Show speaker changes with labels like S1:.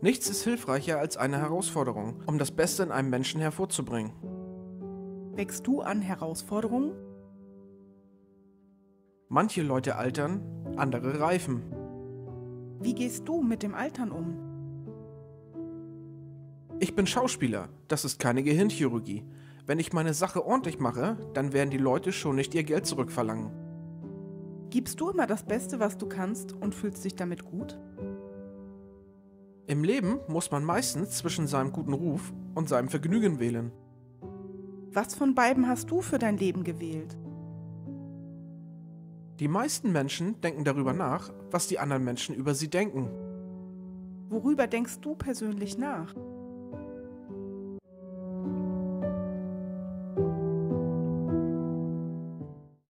S1: Nichts ist hilfreicher als eine Herausforderung, um das Beste in einem Menschen hervorzubringen.
S2: Wächst du an Herausforderungen?
S1: Manche Leute altern, andere reifen.
S2: Wie gehst du mit dem Altern um?
S1: Ich bin Schauspieler, das ist keine Gehirnchirurgie. Wenn ich meine Sache ordentlich mache, dann werden die Leute schon nicht ihr Geld zurückverlangen.
S2: Gibst du immer das Beste, was du kannst und fühlst dich damit gut?
S1: Im Leben muss man meistens zwischen seinem guten Ruf und seinem Vergnügen wählen.
S2: Was von beiden hast du für dein Leben gewählt?
S1: Die meisten Menschen denken darüber nach, was die anderen Menschen über sie denken.
S2: Worüber denkst du persönlich nach?